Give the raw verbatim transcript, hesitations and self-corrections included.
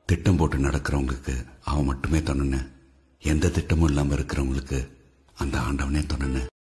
திட்டம் போட்டு நடக்கிறவங்களுக்கு அவன் மட்டுமே துணைன்னு, எந்த திட்டமும் இல்லாம இருக்கிறவங்களுக்கு அந்த ஆண்டவனே துணைன்னு.